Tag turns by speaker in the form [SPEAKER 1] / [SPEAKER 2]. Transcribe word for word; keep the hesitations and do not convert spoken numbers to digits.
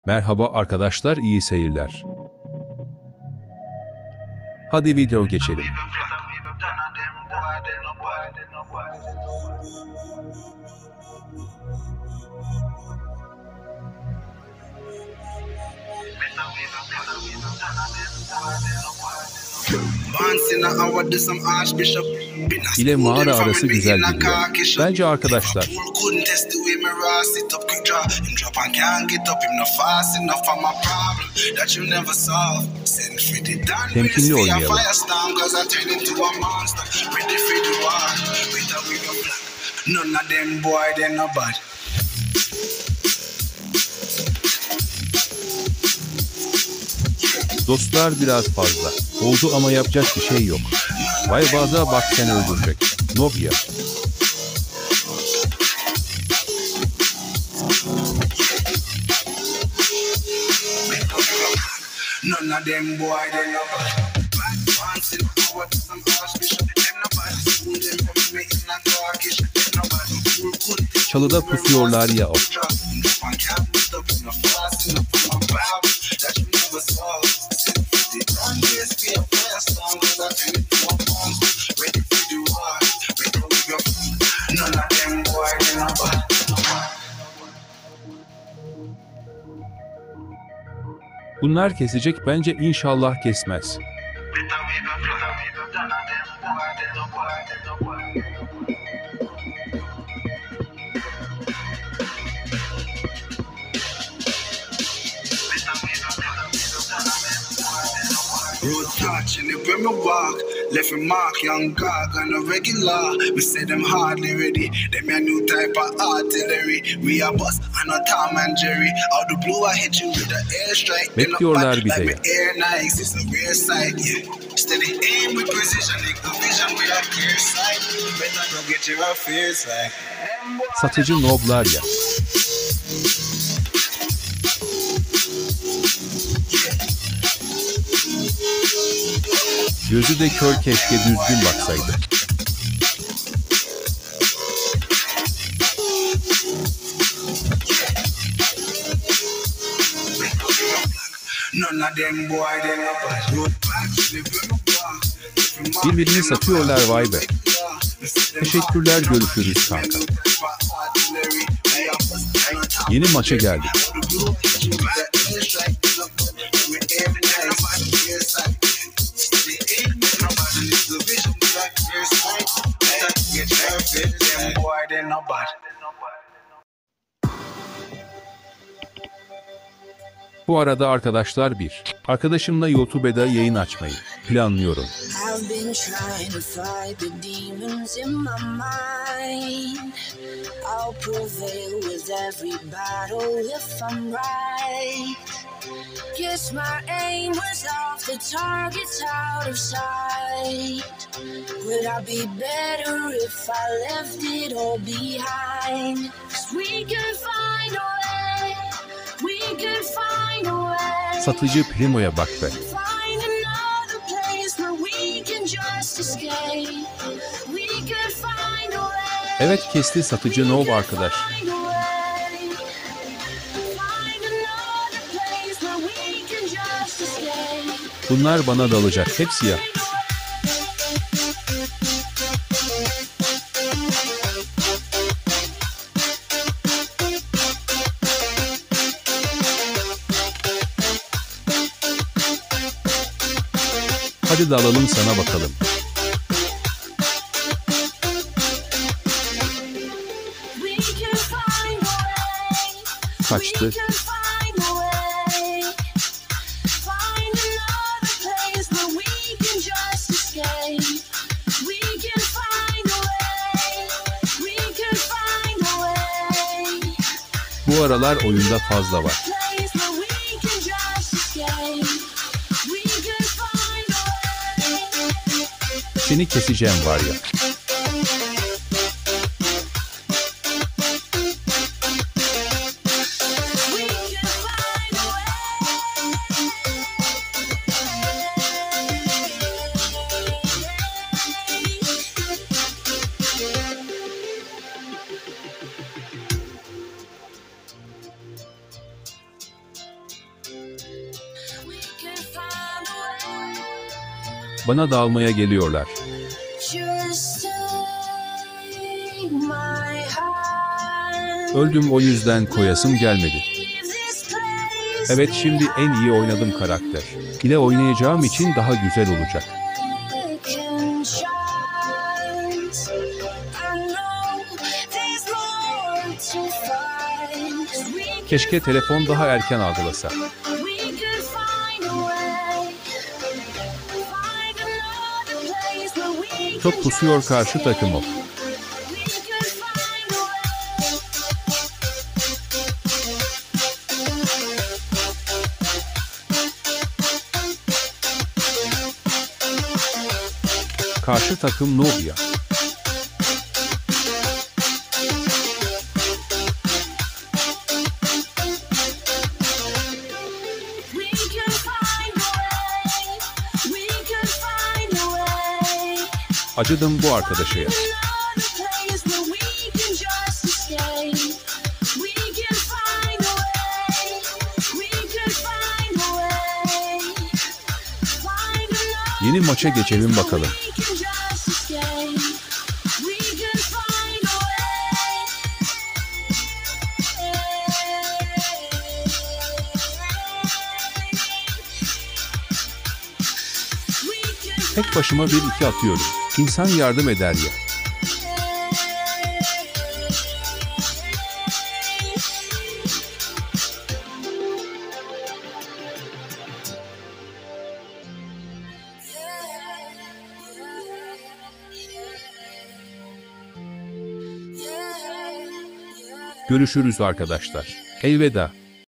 [SPEAKER 1] Merhaba arkadaşlar, iyi seyirler. Hadi video geçelim. İle mağara arası güzel gidiyor. Bence arkadaşlar. Temkinli oynayalım. Dostlar biraz fazla oldu ama yapacak bir şey yok. Vay baza bak, sen öldürecek. Nobya. Çalıda pusuyorlar ya o. Bunlar kesecek bence, inşallah kesmez.
[SPEAKER 2] Left a mark, young gog on a regular. We say them hardly ready. Them a new type of artillery. We are boss and a Tom and Jerry. Out the blue I hit you with the airstrike.
[SPEAKER 1] Bekliyorlar bir de ya.
[SPEAKER 2] Air nice, it's a rare sight, yeah. Steady aim with precision, make the vision with a clear sight. Better go get your affairs right.
[SPEAKER 1] Satıcı noblar ya. Gözü de kör, keşke düzgün baksaydı. Birbirini satıyorlar, vay be. Teşekkürler, görüşürüz kanka. Yeni maça geldik. Bu arada arkadaşlar, bir arkadaşımla YouTube'da yayın açmayı planlıyorum.
[SPEAKER 3] Guess my aim was off, the target's out of sight. Would I be better if I left it all behind? 'Cause we could find a way, we could find a way.
[SPEAKER 1] Satıcı Primo'ya bak be.
[SPEAKER 3] Find another place where we can just escape. We could find a way.
[SPEAKER 1] Evet, kesti satıcı Nov arkadaş. Bunlar bana dalacak, hepsi ya. Hadi dalalım sana bakalım. Kaçtı. Bu aralar oyunda fazla var. Seni keseceğim var ya. Bana dalmaya geliyorlar.
[SPEAKER 3] Just take my hand.
[SPEAKER 1] Öldüm, o yüzden koyasım gelmedi.
[SPEAKER 3] Leave this place
[SPEAKER 1] Evet, şimdi en iyi oynadığım karakter ile oynayacağım için daha güzel olacak.
[SPEAKER 3] second chance. I know there's more to find. We
[SPEAKER 1] Keşke telefon daha erken algılasa.
[SPEAKER 3] we could find a way. Find another place where we
[SPEAKER 1] Çok
[SPEAKER 3] can
[SPEAKER 1] pusuyor
[SPEAKER 3] just
[SPEAKER 1] karşı
[SPEAKER 3] stay.
[SPEAKER 1] takım o.
[SPEAKER 3] We could find a
[SPEAKER 1] Karşı takım Nubya.
[SPEAKER 3] We could find a way. We could find a way.
[SPEAKER 1] Acıdım bu arkadaşa ya.
[SPEAKER 3] Another place where we can just escape. We can find a way. We could find a way. Find another
[SPEAKER 1] Yeni maça geçelim
[SPEAKER 3] place
[SPEAKER 1] bakalım.
[SPEAKER 3] where we can just escape. We could find a way. We could
[SPEAKER 1] Tek başıma bir iki atıyorum. İnsan yardım eder ya. Görüşürüz arkadaşlar. Elveda.